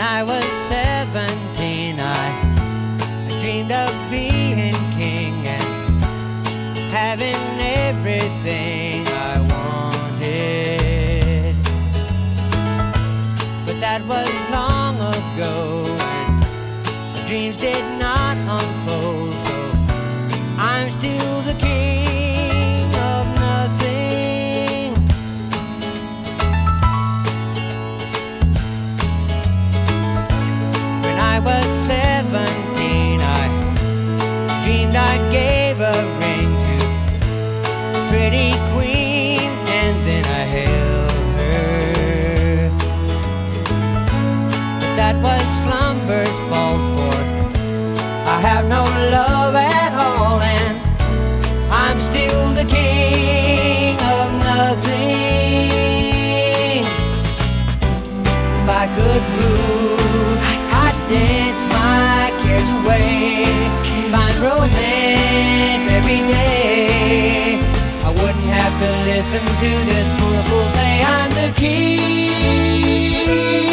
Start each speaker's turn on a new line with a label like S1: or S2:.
S1: I was 17, I dreamed of being king and having everything I wanted. But that was long ago, and my dreams did not unfold, so I'm still the king of nothing. When I was 17, I dreamed I gave a ring to a pretty queen, and then I held her. But that was slumber's fault, for I have no love at all, and I'm still the king of nothing. If I could rule, I'd dance my cares away, find romance every day. I wouldn't have to listen to this poor fool say I'm the king